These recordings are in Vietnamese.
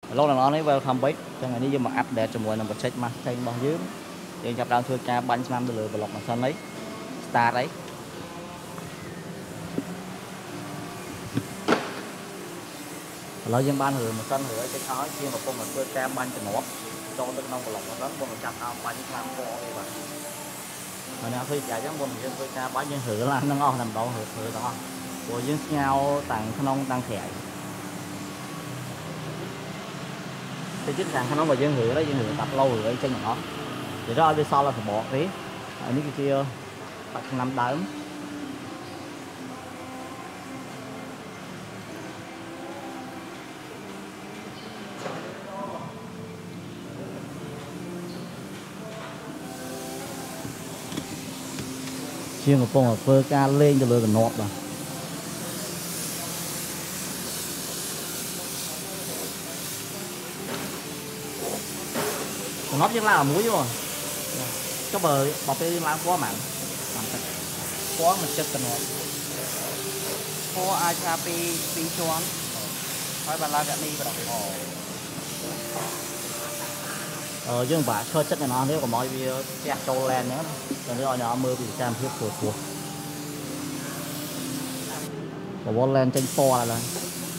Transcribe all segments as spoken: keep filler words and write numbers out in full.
lâu là nó lấy welcome back cho ngày đi vô mà update cho mọi người một check mà trên bao dưới thì gặp đang thưa ca bánh năm từ lửa lọc mà sân lấy start đấy lâu dân ban người một sân nữa cái khói kia mà con mà thưa ca bánh cho nó cho tôi nông lọc nó con một trăm năm bánh năm co đi mà mà nào khi chạy giống con dân thưa ca bánh dân hửa là nó ngon nằm đó hửa hửa đó của dân nhau tặng nông tăng khỏe thì chính rằng nó mà dân hứa đấy dân hứa tập lâu rồi trên nó thì đó bên sau là phải bỏ thế ở những cái kia bắt năm đám chiên một con phơ ca lên cho lừa nọt rồi nó vẫn là muối rồi cái bờ bọc cái lá quá mặn quá mình chất tình rồi có ai ra pi pi choán hỏi bà la gạn đi và đọc ờ chứ bà khơi chất này nó nếu còn mọi video chặt trâu lên nữa rồi nữa nhỏ mưa bị cam thiết của của của bó lên trên to là lên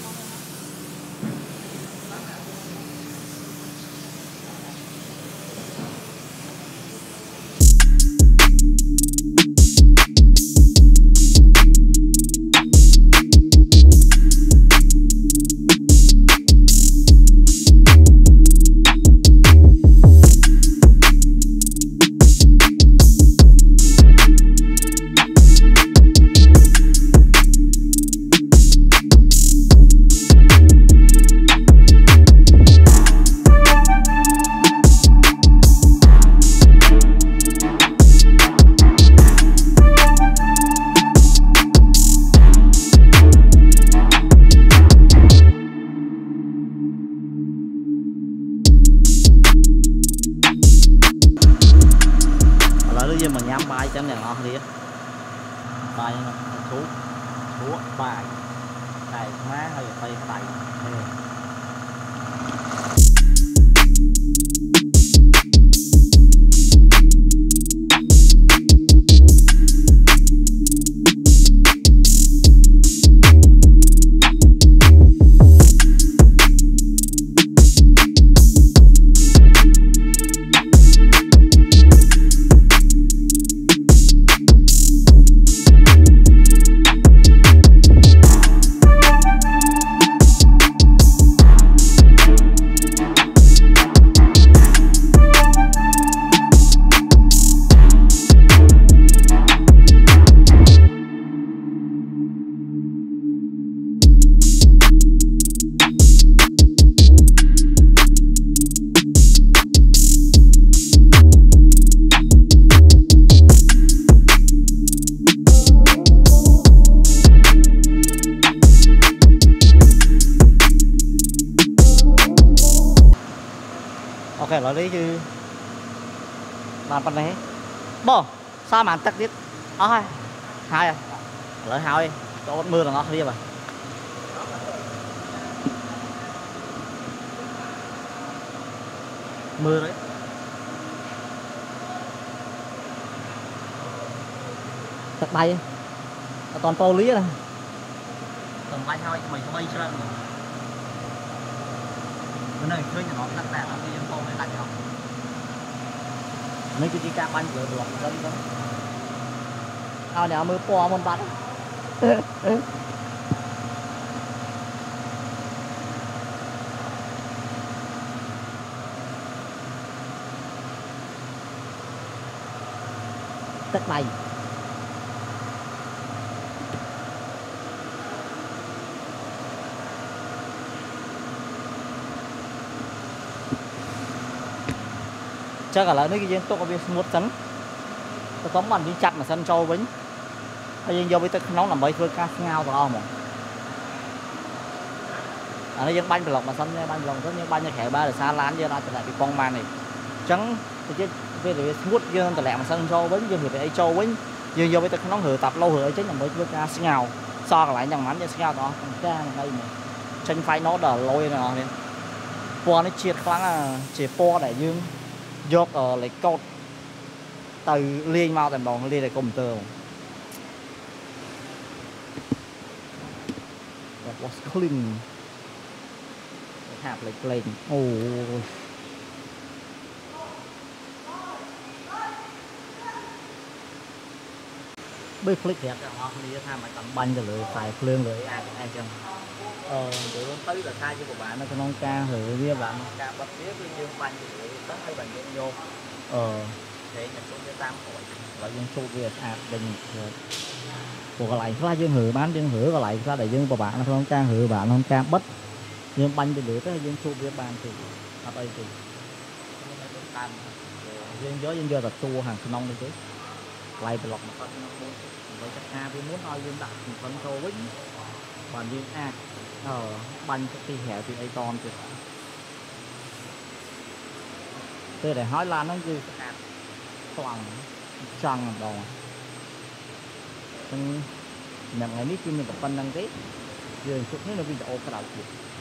mà nhắm bài chấm này ngon đi bài thú thú bài này má hay là tay tay ok lại đi chứ làm phần này bò sao mà tắt tiếp ó hai hai à lại hai cho mưa là nó đi mà mưa đấy tắt bay toàn tô lý này tầm bay thôi mình không bay chưa rồi bữa nay chơi nhà nó đặt đạn nó đi phố để đặt không mấy cái chiếc bánh vừa được dân đó ao nhà mưa po môn bắn tất này chắc là lấy cái dân tốt ở bên một tấn tôi tóm bằng đi chặt mà sân trâu bính hay dân vô với tôi nóng làm mấy phơi cá ngao tao mà à, nó dân banh lọc mà sân banh lọc rất như banh như khẻ ba là xa lán cho nó trở lại bị con man này trắng thì chứ về để smooth dân trở lại mà sân trâu bính dân thì phải trâu bính dân vô với tôi nóng hử tập lâu hử chứ là mấy phơi cá ngao so lại nhằng mắn cho ngao tao ca này đây này tranh phái nó đờ lôi này nè pò nó triệt khoáng à chỉ pò để dương dọc ở lấy cột từ liên mau tầm đồng liên để công tơ was clean hạp lấy lên ôi bây click thiệt họ đi tham mà tầm banh rồi lưỡi xài phượng lưỡi ai ai chăng ờ để tới là sai cho của bạn nó có non ca hử với bạn non ca bắt tiếp với dương banh thì tất hai bạn dương vô ờ để nhập xuống cái tam hội là dương số việt à bình của cái lại ra dương hử bán dương hử còn lại ra để dương của bạn nó non ca hử bạn non ca bất dương banh thì lưỡi tới dương số việt bàn thì ở đây thì dương gió dương giờ là tua hàng non đi chứ lại bị lọc một con với chắc a với muốn nói dương đặt một con thô vĩnh còn dương a ở banh thì hẻo thì ai con thì tôi để hỏi là nó như toàn trăng đồ nhưng ngày nít mình tập phân đăng ký dương chút nữa nó bị ổ cái đầu